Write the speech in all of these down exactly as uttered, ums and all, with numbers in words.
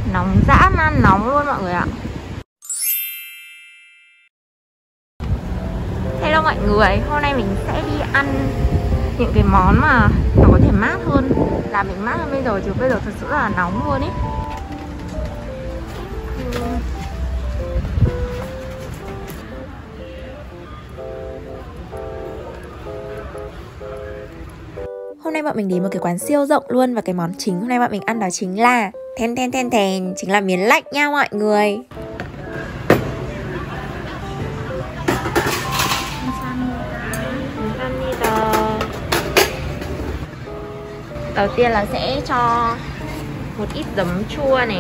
Nóng dã man nóng luôn mọi người ạ. Hello mọi người, hôm nay mình sẽ đi ăn những cái món mà nó có thể mát hơn, là mình mát hơn bây giờ, chứ bây giờ thật sự là nóng luôn ý. Hôm nay bọn mình đến một cái quán siêu rộng luôn, và cái món chính hôm nay bọn mình ăn đó chính là Thèn thèn thèn thèn, chính là miến lạnh nha mọi người. Đầu tiên là sẽ cho một ít giấm chua này.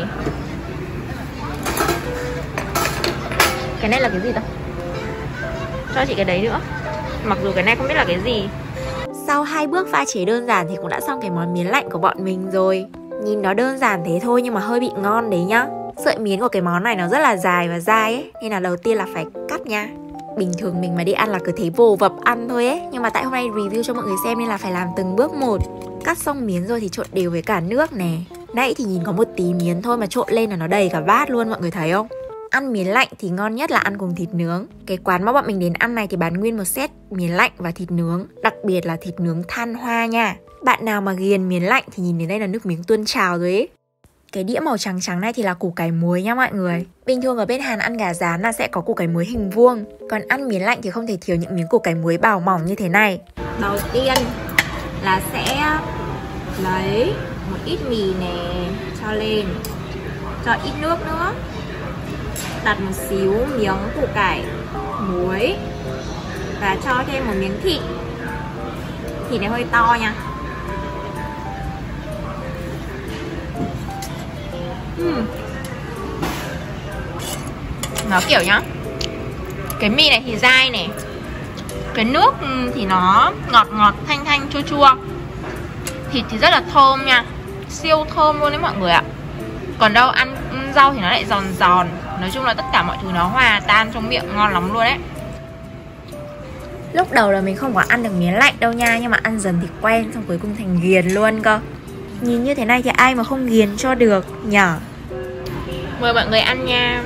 Cái này là cái gì ta? Cho chị cái đấy nữa. Mặc dù cái này không biết là cái gì. Sau hai bước pha chế đơn giản thì cũng đã xong cái món miến lạnh của bọn mình rồi. Nhìn nó đơn giản thế thôi nhưng mà hơi bị ngon đấy nhá. Sợi miến của cái món này nó rất là dài và dai ấy, nên là đầu tiên là phải cắt nha. Bình thường mình mà đi ăn là cứ thế vồ vập ăn thôi ấy, nhưng mà tại hôm nay review cho mọi người xem nên là phải làm từng bước một. Cắt xong miến rồi thì trộn đều với cả nước nè. Nãy thì nhìn có một tí miến thôi mà trộn lên là nó đầy cả bát luôn, mọi người thấy không? Ăn miến lạnh thì ngon nhất là ăn cùng thịt nướng. Cái quán mà bọn mình đến ăn này thì bán nguyên một set miến lạnh và thịt nướng, đặc biệt là thịt nướng than hoa nha. Bạn nào mà ghiền miến lạnh thì nhìn đến đây là nước miếng tuôn trào rồi ấy. Cái đĩa màu trắng trắng này thì là củ cải muối nha mọi người. Bình thường ở bên Hàn ăn gà rán là sẽ có củ cải muối hình vuông, còn ăn miến lạnh thì không thể thiếu những miếng củ cải muối bào mỏng như thế này. Đầu tiên là sẽ lấy một ít mì nè, cho lên, cho ít nước nữa, đặt một xíu miếng củ cải muối và cho thêm một miếng thịt. Thịt này hơi to nha. uhm. Nó kiểu nhá, cái mì này thì dai này, cái nước thì nó ngọt ngọt thanh thanh chua chua. Thịt thì rất là thơm nha, siêu thơm luôn đấy mọi người ạ. Còn đâu ăn rau thì nó lại giòn giòn. Nói chung là tất cả mọi thứ nó hòa tan trong miệng, ngon lắm luôn đấy. Lúc đầu là mình không có ăn được miến lạnh đâu nha, nhưng mà ăn dần thì quen, xong cuối cùng thành ghiền luôn cơ. Nhìn như thế này thì ai mà không ghiền cho được nhở. Mời mọi người ăn nha.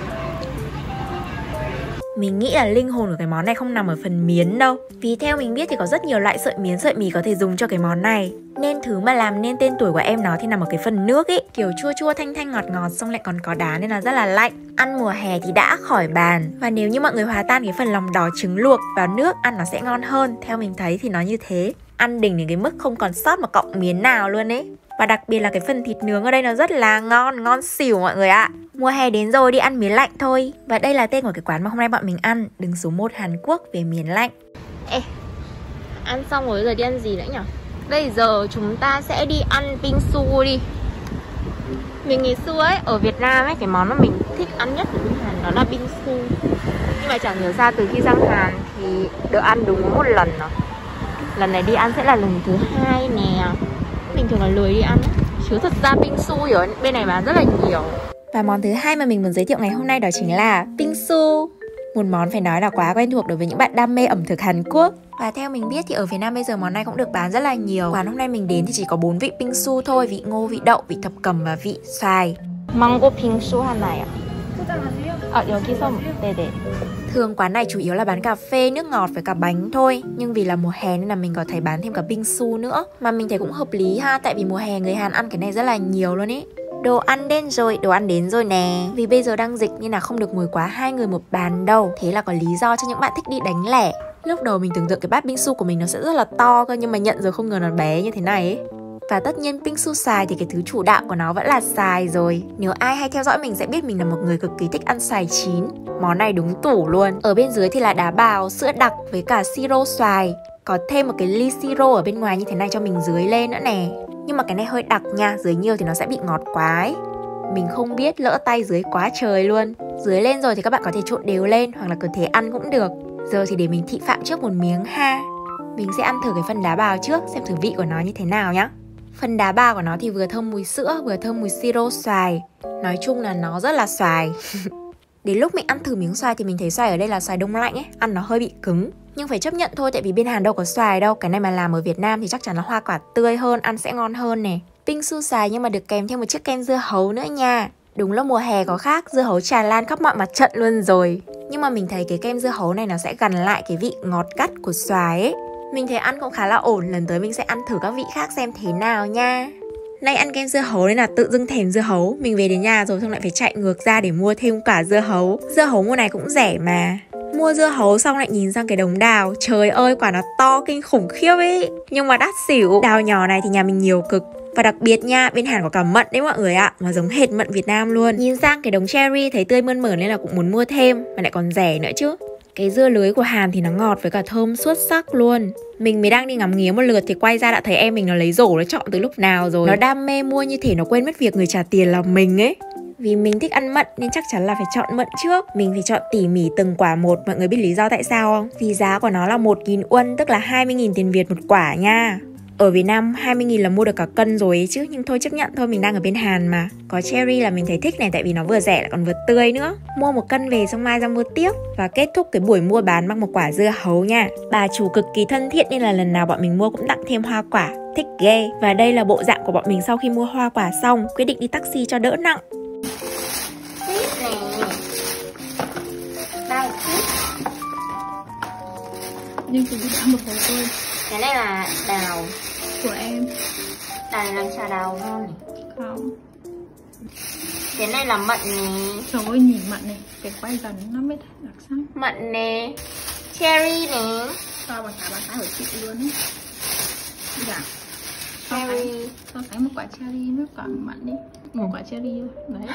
Mình nghĩ là linh hồn của cái món này không nằm ở phần miến đâu. Vì theo mình biết thì có rất nhiều loại sợi miến, sợi mì có thể dùng cho cái món này. Nên thứ mà làm nên tên tuổi của em nó thì nằm ở cái phần nước ý. Kiểu chua chua thanh thanh ngọt ngọt, xong lại còn có đá nên là rất là lạnh. Ăn mùa hè thì đã khỏi bàn. Và nếu như mọi người hòa tan cái phần lòng đỏ trứng luộc vào nước, ăn nó sẽ ngon hơn. Theo mình thấy thì nó như thế. Ăn đỉnh đến cái mức không còn sót một cọng miến nào luôn ấy. Và đặc biệt là cái phần thịt nướng ở đây nó rất là ngon, ngon xỉu mọi người ạ. Mùa hè đến rồi, đi ăn miến lạnh thôi. Và đây là tên của cái quán mà hôm nay bọn mình ăn, đứng số một Hàn Quốc về miến lạnh. Ê, ăn xong rồi giờ đi ăn gì nữa nhỉ? Bây giờ chúng ta sẽ đi ăn bingsu đi. Mình ngày xưa ấy, ở Việt Nam ấy, cái món mà mình thích ăn nhất ở bên Hàn đó là bingsu. Nhưng mà chẳng hiểu sao từ khi sang Hàn thì được ăn đúng một lần rồi. Lần này đi ăn sẽ là lần thứ hai nè. Bình thường là lười đi ăn ấy, chứ thật ra bingsu ở bên này bán rất là nhiều. Và món thứ hai mà mình muốn giới thiệu ngày hôm nay đó chính là bingsu. Một món phải nói là quá quen thuộc đối với những bạn đam mê ẩm thực Hàn Quốc. Và theo mình biết thì ở Việt Nam bây giờ món này cũng được bán rất là nhiều. Quán hôm nay mình đến thì chỉ có bốn vị bingsu thôi: vị ngô, vị đậu, vị thập cẩm và vị xoài. Mango bingsu 하나요. 아, 여기서 네네. Thường quán này chủ yếu là bán cà phê, nước ngọt với cả bánh thôi. Nhưng vì là mùa hè nên là mình có thấy bán thêm cả bingsu nữa. Mà mình thấy cũng hợp lý ha, tại vì mùa hè người Hàn ăn cái này rất là nhiều luôn ý. Đồ ăn đến rồi, đồ ăn đến rồi nè. Vì bây giờ đang dịch nên là không được ngồi quá hai người một bàn đâu. Thế là có lý do cho những bạn thích đi đánh lẻ. Lúc đầu mình tưởng tượng cái bát bingsu của mình nó sẽ rất là to cơ, nhưng mà nhận rồi không ngờ nó bé như thế này ấy. Và tất nhiên bingsu xoài thì cái thứ chủ đạo của nó vẫn là xoài rồi. Nếu ai hay theo dõi mình sẽ biết mình là một người cực kỳ thích ăn xoài chín. Món này đúng tủ luôn. Ở bên dưới thì là đá bào, sữa đặc với cả siro xoài. Có thêm một cái ly siro ở bên ngoài như thế này cho mình dưới lên nữa nè. Nhưng mà cái này hơi đặc nha, dưới nhiều thì nó sẽ bị ngọt quá ấy. Mình không biết, lỡ tay dưới quá trời luôn. Dưới lên rồi thì các bạn có thể trộn đều lên, hoặc là cứ thế ăn cũng được. Giờ thì để mình thị phạm trước một miếng ha. Mình sẽ ăn thử cái phần đá bào trước, xem thử vị của nó như thế nào nhá. Phần đá bào của nó thì vừa thơm mùi sữa, vừa thơm mùi siro xoài. Nói chung là nó rất là xoài. Đến lúc mình ăn thử miếng xoài thì mình thấy xoài ở đây là xoài đông lạnh ấy, ăn nó hơi bị cứng. Nhưng phải chấp nhận thôi, tại vì bên Hàn đâu có xoài đâu. Cái này mà làm ở Việt Nam thì chắc chắn là hoa quả tươi hơn, ăn sẽ ngon hơn nè. Bingsu xoài nhưng mà được kèm theo một chiếc kem dưa hấu nữa nha. Đúng là mùa hè có khác, dưa hấu tràn lan khắp mọi mặt trận luôn rồi. Nhưng mà mình thấy cái kem dưa hấu này nó sẽ gần lại cái vị ngọt gắt của xoài ấy. Mình thấy ăn cũng khá là ổn, lần tới mình sẽ ăn thử các vị khác xem thế nào nha. Nay ăn kem dưa hấu nên là tự dưng thèm dưa hấu. Mình về đến nhà rồi xong lại phải chạy ngược ra để mua thêm quả dưa hấu. Dưa hấu mùa này cũng rẻ mà. Mua dưa hấu xong lại nhìn sang cái đống đào. Trời ơi, quả nó to kinh khủng khiếp ấy. Nhưng mà đắt xỉu. Đào nhỏ này thì nhà mình nhiều cực. Và đặc biệt nha, bên Hàn có cả mận đấy mọi người ạ. Mà giống hệt mận Việt Nam luôn. Nhìn sang cái đống cherry thấy tươi mơn mởn nên là cũng muốn mua thêm. Mà lại còn rẻ nữa chứ. Cái dưa lưới của Hàn thì nó ngọt với cả thơm xuất sắc luôn. Mình mới đang đi ngắm nghía một lượt thì quay ra đã thấy em mình nó lấy rổ nó chọn từ lúc nào rồi. Nó đam mê mua như thể nó quên mất việc người trả tiền là mình ấy. Vì mình thích ăn mận nên chắc chắn là phải chọn mận trước. Mình phải chọn tỉ mỉ từng quả một. Mọi người biết lý do tại sao không? Vì giá của nó là một nghìn won, tức là hai mươi nghìn tiền Việt một quả nha. Ở Việt Nam hai mươi nghìn là mua được cả cân rồi ấy chứ. Nhưng thôi chấp nhận thôi, mình đang ở bên Hàn mà. Có cherry là mình thấy thích này, tại vì nó vừa rẻ lại còn vừa tươi nữa. Mua một cân về xong mai ra mua tiếp. Và kết thúc cái buổi mua bán bằng một quả dưa hấu nha. Bà chủ cực kỳ thân thiện nên là lần nào bọn mình mua cũng tặng thêm hoa quả. Thích ghê. Và đây là bộ dạng của bọn mình sau khi mua hoa quả xong. Quyết định đi taxi cho đỡ nặng. Đây. Nhưng chúng đã một hồi thôi. Cái này là đào Của em. Đào này làm trà đào ngon này. Không. Cái này là mận này. Trời ơi, nhìn mận này. Phải quay gần nó mới thấy đặc sắc. Mận nè. Cherry nè. So bằng cả ba cái của chị luôn ấy. Dạ. So Cherry. sánh, so sánh một quả cherry với quả mận đi. Một quả cherry thôi. Đấy.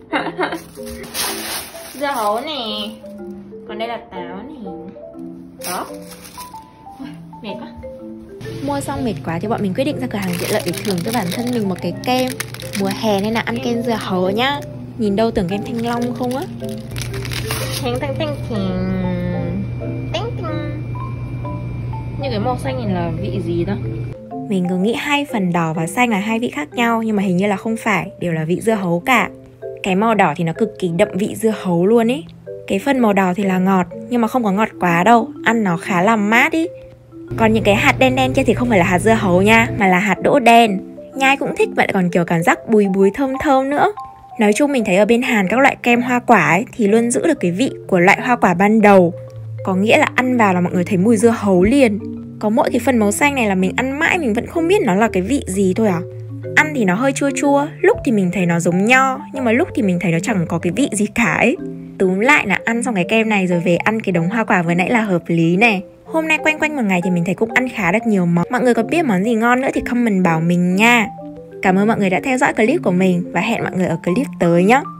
Dưa hấu nè. Còn đây là táo nè. Đó. Mệt quá. Mua xong mệt quá thì bọn mình quyết định ra cửa hàng tiện lợi để thưởng cho bản thân mình một cái kem. Mùa hè nên là ăn kem dưa hấu nhá. Nhìn đâu tưởng kem Thanh Long không á. Thanh thanh thanh thanh thanh thanh. Như cái màu xanh này là vị gì đó? Mình cứ nghĩ hai phần đỏ và xanh là hai vị khác nhau, nhưng mà hình như là không phải, đều là vị dưa hấu cả. Cái màu đỏ thì nó cực kỳ đậm vị dưa hấu luôn ý. Cái phần màu đỏ thì là ngọt, nhưng mà không có ngọt quá đâu. Ăn nó khá là mát ý. Còn những cái hạt đen đen kia thì không phải là hạt dưa hấu nha, mà là hạt đỗ đen. Nhai cũng thích, vậy lại còn kiểu cảm giác bùi bùi thơm thơm nữa. Nói chung mình thấy ở bên Hàn các loại kem hoa quả ấy thì luôn giữ được cái vị của loại hoa quả ban đầu. Có nghĩa là ăn vào là mọi người thấy mùi dưa hấu liền. Có mỗi cái phần màu xanh này là mình ăn mãi mình vẫn không biết nó là cái vị gì thôi à. Ăn thì nó hơi chua chua, lúc thì mình thấy nó giống nho, nhưng mà lúc thì mình thấy nó chẳng có cái vị gì cả ấy. Túm lại là ăn xong cái kem này rồi về ăn cái đống hoa quả vừa nãy là hợp lý này. Hôm nay quanh quanh một ngày thì mình thấy cũng ăn khá được nhiều món. Mọi người có biết món gì ngon nữa thì comment bảo mình nha. Cảm ơn mọi người đã theo dõi clip của mình và hẹn mọi người ở clip tới nhé.